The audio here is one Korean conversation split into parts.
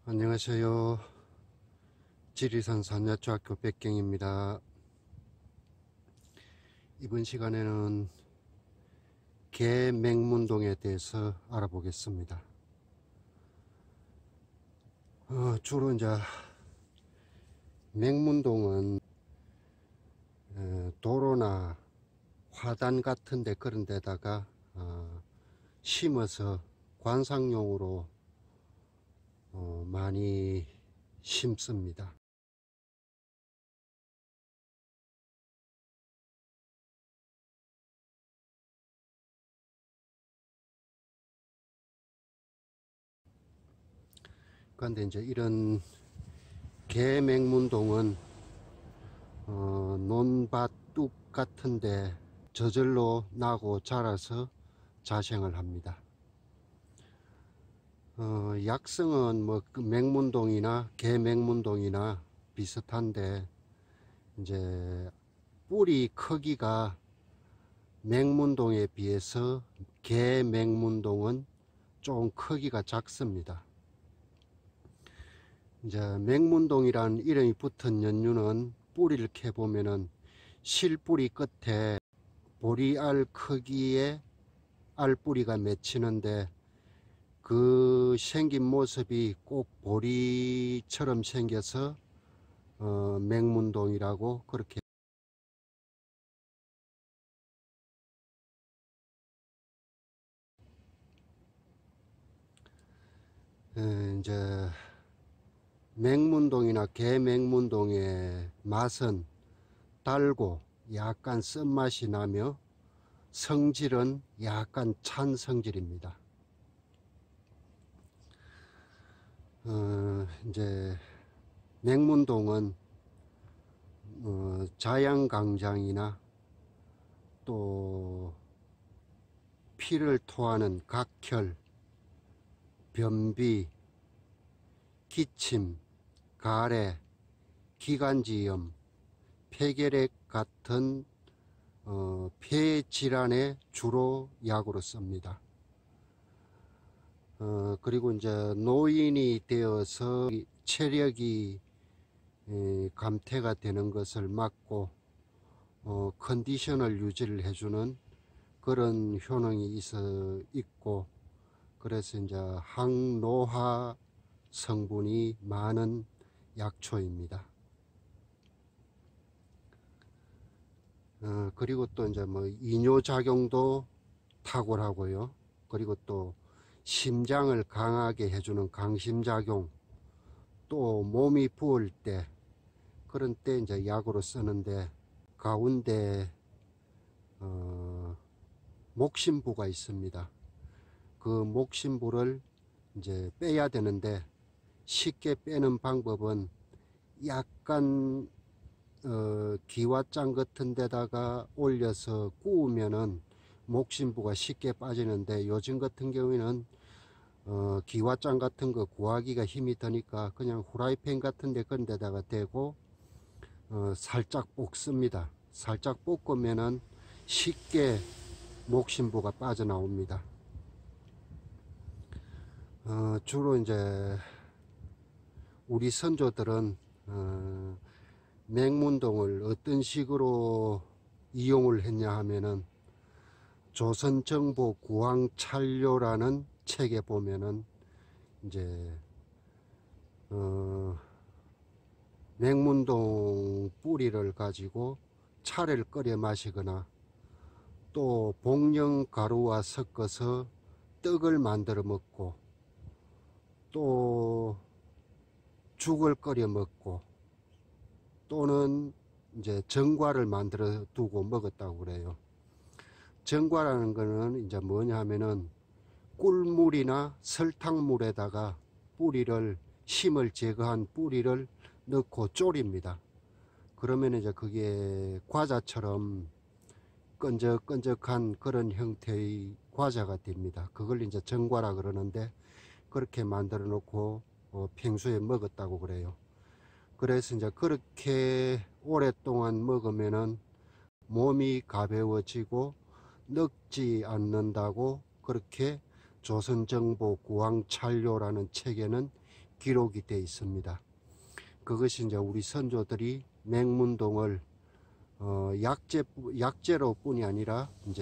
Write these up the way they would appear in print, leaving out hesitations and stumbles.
안녕하세요. 지리산 산야초학교 백경입니다. 이번 시간에는 개맹문동에 대해서 알아보겠습니다. 주로 이제 맹문동은 도로나 화단 같은데 그런 데다가 심어서 관상용으로 많이 심습니다. 그런데 이제 이런 개맹문동은 논밭 뚝 같은데 저절로 나고 자라서 자생을 합니다. 약성은 뭐 맹문동이나 개맹문동이나 비슷한데 이제 뿌리 크기가 맹문동에 비해서 개맹문동은 좀 크기가 작습니다. 이제 맹문동이란 이름이 붙은 연유는 뿌리를 캐보면은 실뿌리 끝에 보리알 크기의 알뿌리가 맺히는데 그 생긴 모습이 꼭 보리처럼 생겨서 맹문동이라고 그렇게 이제 맹문동이나 개맹문동의 맛은 달고 약간 쓴맛이 나며 성질은 약간 찬 성질입니다. 이제 맹문동은 자양강장이나 또 피를 토하는 각혈, 변비, 기침, 가래, 기관지염, 폐결핵 같은 폐질환에 주로 약으로 씁니다. 그리고 이제 노인이 되어서 체력이 감퇴가 되는 것을 막고 컨디션을 유지를 해주는 그런 효능이 있고, 그래서 이제 항노화 성분이 많은 약초입니다. 그리고 또 이제 뭐 이뇨작용도 탁월하고요. 그리고 또 심장을 강하게 해주는 강심작용, 또 몸이 부을 때 그런 때 이제 약으로 쓰는데 가운데 목심부가 있습니다. 그 목심부를 이제 빼야 되는데 쉽게 빼는 방법은 약간 기와장 같은 데다가 올려서 구우면은 목심부가 쉽게 빠지는데, 요즘 같은 경우에는 기와장 같은 거 구하기가 힘이 드니까 그냥 후라이팬 같은 데 그런 데다가 대고 살짝 볶습니다. 살짝 볶으면은 쉽게 목심부가 빠져나옵니다. 주로 이제 우리 선조들은 맹문동을 어떤 식으로 이용을 했냐 하면은 조선정보 구황찰료라는 책에 보면은 이제 맹문동 뿌리를 가지고 차를 끓여 마시거나 또 복령 가루와 섞어서 떡을 만들어 먹고 또 죽을 끓여 먹고 또는 이제 정과를 만들어 두고 먹었다고 그래요. 정과라는 거는 이제 뭐냐 하면은 꿀물이나 설탕물에다가 뿌리를, 심을 제거한 뿌리를 넣고 졸입니다. 그러면 이제 그게 과자처럼 끈적끈적한 그런 형태의 과자가 됩니다. 그걸 이제 정과라 그러는데, 그렇게 만들어 놓고 평소에 먹었다고 그래요. 그래서 이제 그렇게 오랫동안 먹으면은 몸이 가벼워지고 늙지 않는다고 그렇게 조선정보 구황찰료라는 책에는 기록이 되어 있습니다. 그것이 이제 우리 선조들이 맹문동을 약재로 뿐이 아니라 이제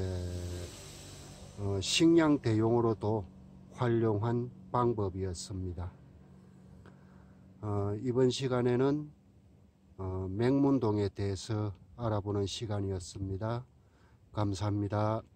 식량 대용으로도 활용한 방법이었습니다. 이번 시간에는 맹문동에 대해서 알아보는 시간이었습니다. 감사합니다.